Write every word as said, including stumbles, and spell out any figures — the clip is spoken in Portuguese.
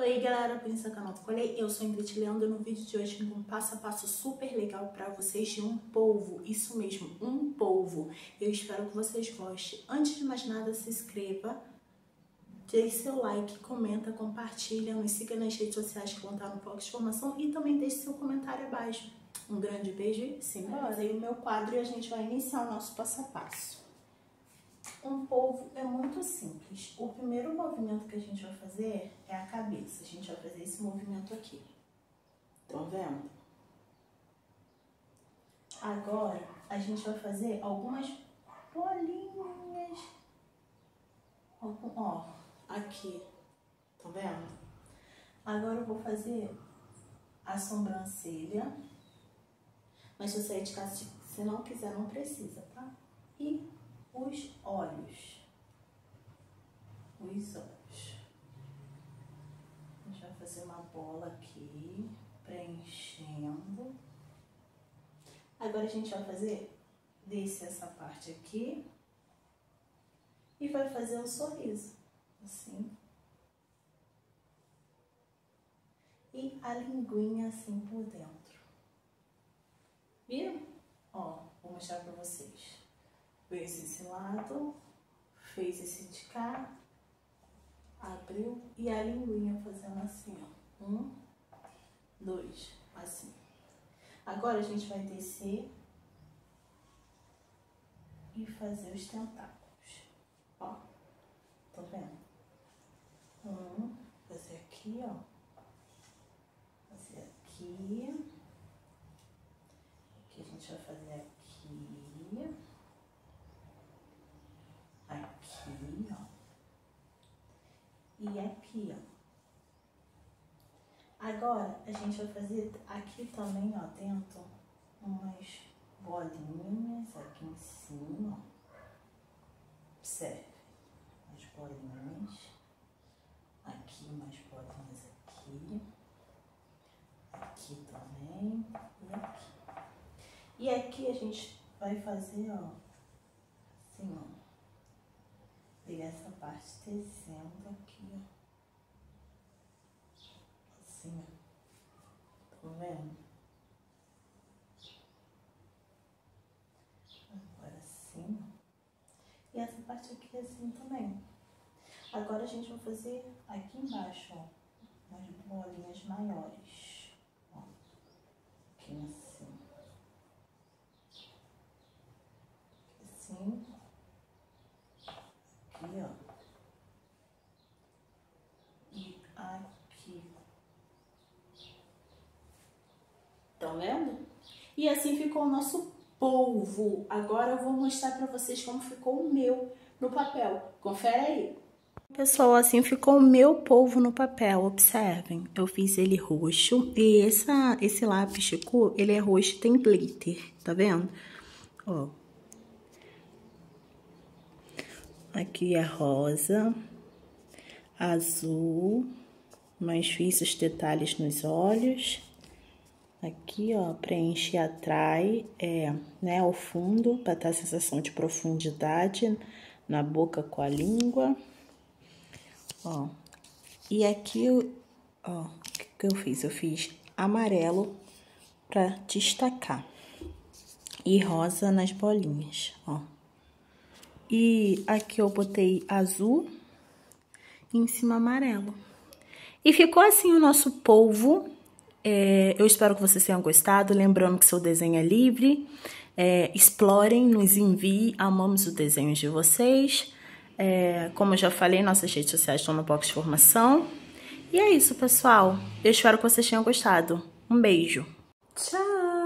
aí galera, bem-vindos ao canal do Colei. Eu sou Ingrid Leandro. No vídeo de hoje tenho um passo a passo super legal para vocês de um polvo. Isso mesmo, um polvo. Eu espero que vocês gostem. Antes de mais nada, se inscreva, deixe seu like, comenta, compartilha, me siga nas redes sociais que vão estar no box de informação e também deixe seu comentário abaixo. Um grande beijo e simbora. E o meu quadro e a gente vai iniciar o nosso passo a passo. Um polvo é muito simples. O primeiro movimento que a gente vai fazer é a cabeça. A gente vai fazer esse movimento aqui. Estão vendo? Agora, a gente vai fazer algumas bolinhas. Ó, aqui. Estão vendo? Agora eu vou fazer a sobrancelha. Mas se você é de casa, se não quiser, não precisa, tá? E os olhos. Os olhos. A gente vai fazer uma bola aqui, preenchendo. Agora a gente vai fazer, descer essa parte aqui e vai fazer um sorriso, assim. E a linguinha assim por dentro. Viram? Ó, vou mostrar pra vocês. Fez esse lado, fez esse de cá, abriu e a linguinha fazendo assim, ó. Um, dois, assim. Agora a gente vai descer e fazer os tentáculos. Ó, tá vendo? Um, fazer aqui, ó. Fazer aqui. Aqui a gente vai fazer aqui. Aqui, ó. E aqui, ó. Agora, a gente vai fazer aqui também, ó, dentro, umas bolinhas aqui em cima, ó. Observe. Umas bolinhas. Aqui, umas bolinhas aqui. Aqui também. E aqui. E aqui a gente vai fazer, ó, assim, ó. E essa parte descendo aqui, ó. Assim, ó. Tá vendo? Agora assim, ó. E essa parte aqui assim também. Agora a gente vai fazer aqui embaixo, ó. Umas bolinhas maiores. Ó. Aqui assim. Assim. Aqui, ó. E aqui. Estão vendo? E assim ficou o nosso polvo. Agora eu vou mostrar pra vocês como ficou o meu no papel. Confere aí. Pessoal, assim ficou o meu polvo no papel. Observem. Eu fiz ele roxo. E essa, esse lápis de cor, ele é roxo e tem glitter. Tá vendo? Ó. Aqui é rosa, azul, mas fiz os detalhes nos olhos. Aqui, ó, preenche atrás, é, né, o fundo, para dar a sensação de profundidade na boca com a língua. Ó, e aqui, ó, o que eu fiz? Eu fiz amarelo para destacar e rosa nas bolinhas, ó. E aqui eu botei azul e em cima amarelo. E ficou assim o nosso polvo. É, eu espero que vocês tenham gostado. Lembrando que seu desenho é livre. É, explorem, nos enviem. Amamos o desenho de vocês. É, como eu já falei, nossas redes sociais estão no box de informação. E é isso, pessoal. Eu espero que vocês tenham gostado. Um beijo. Tchau!